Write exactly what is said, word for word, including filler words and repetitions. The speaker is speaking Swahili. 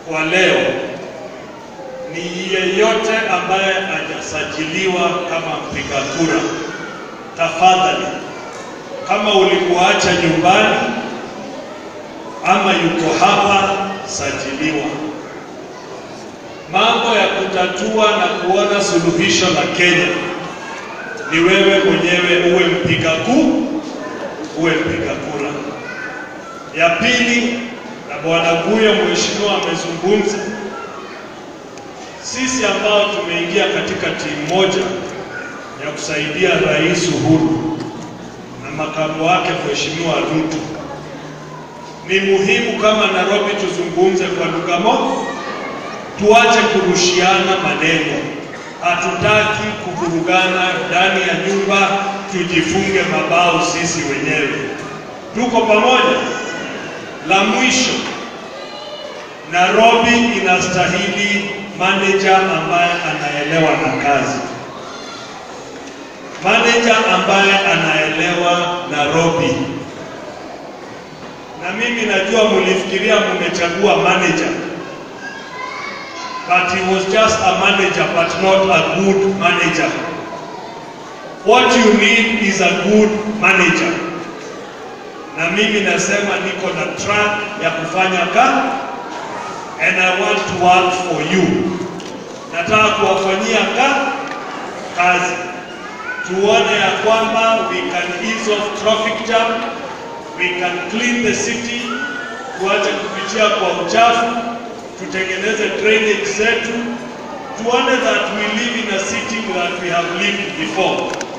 kwa leo ni yeyote ambaye hajasajiliwa kama mpiga kura, tafadhali, kama ulikuacha nyumbani ama yuko hapa, sajiliwa. Mambo ya kutatua na kuona suluhisho la Kenya ni wewe mwenyewe uwe mpiga kura, uwe mpiga kura. Ya pili, na Bwana Guyo mheshimiwa amezungumza, sisi ambao tumeingia katika timu moja ya kusaidia Rais Uhuru na makamu wake mheshimiwa Ruto, ni muhimu kama Nairobi tuzungumze kwa lugha moja, tuache kurushiana maneno. Hatutaki kuvurugana ndani ya nyumba, tujifunge mabao sisi wenyewe. Tuko pamoja? La mwisho, Nairobi inastahili manager ambaye anaelewa na kazi. Manager ambaye anaelewa Nairobi. Na mimi najua mulifikiria mmechagua manager, but he was just a manager but not a good manager. What you need is a good manager. Na mimi nasema niko na track ya kufanya kazi, and I want to work for you. Nataka kuwafanyia kazi. Tuone ya kwamba we can ease off traffic jam, we can clean the city, tuache kupitia kwa uchafu, tutengeneze drainage zetu, tuone that we live in a city that we have lived before.